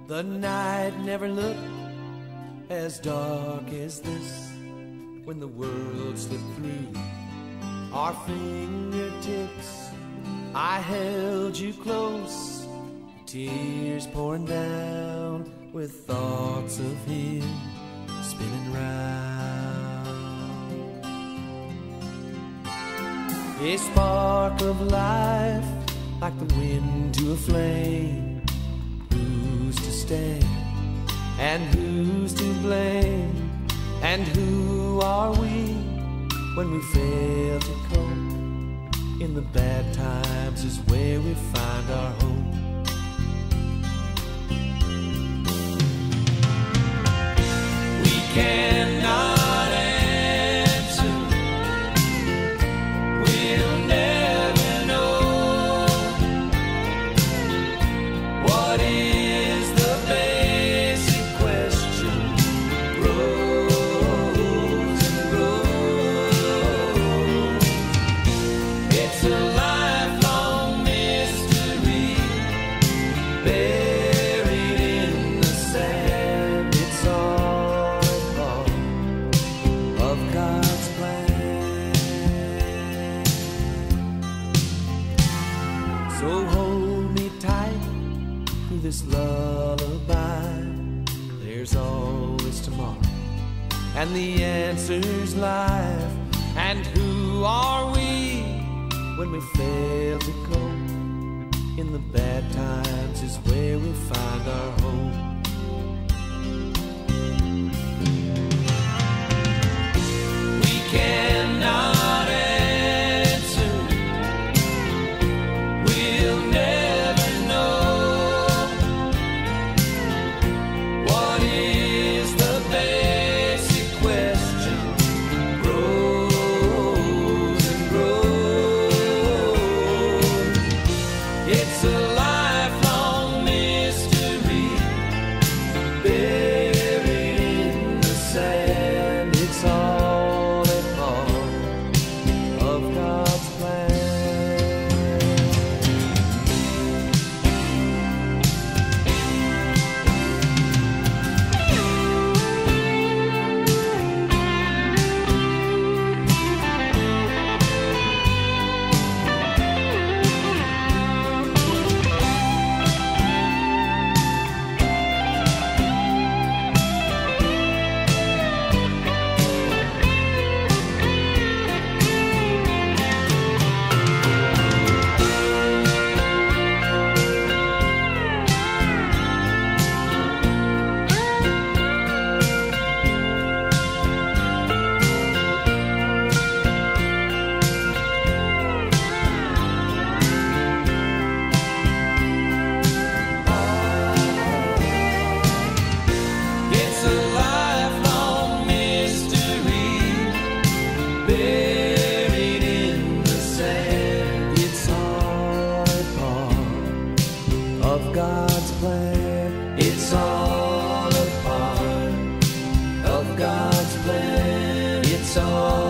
The night never looked as dark as this, when the world slipped through our fingertips. I held you close, tears pouring down, with thoughts of him spinning round. A spark of life, like the wind to a flame. Who's to stay, and who's to blame? And who are we when we fail to cope? In the bad times is where we find our hope. We cannot answer, we'll never know what is the basic question. Grows and grows. It's a lifelong mystery, buried in the sand. It's all part of God's plan. So hold me tight through this lullaby. There's always tomorrow, and the answer's life. And who are we when we fail to cope? In the bad times is where we find our hope. We cannot answer, we'll never know what is the basic question. Grows and grows. It's a lifelong mystery, buried in the sand. It's all a part of God's plan. It's a lifelong mystery, buried in the sand. It's all a part of God's plan. It's all a part of God's plan. It's all